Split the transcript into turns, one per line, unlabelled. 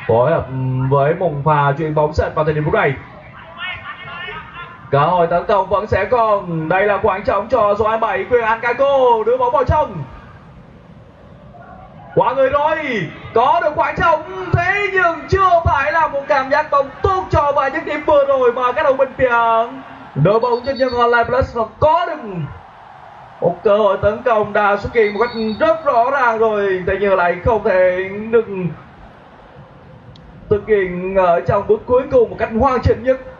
phối hợp với Mùng Phà chuyền bóng sệt vào thời điểm phút này. Cơ hội tấn công vẫn sẽ còn. Đây là khoảng trống cho số 27 Quyền Ancaco đưa bóng vào trong. Qua người rồi, có được khoảng trống, thế nhưng chưa phải là một cảm giác bóng tốt cho vào những điểm vừa rồi mà các đồng bên phía đội bóng nhân dân Online Plus họ có được một cơ hội tấn công đã xuất hiện một cách rất rõ ràng rồi, thế nhưng lại không thể được thực hiện ở trong bước cuối cùng một cách hoàn chỉnh nhất.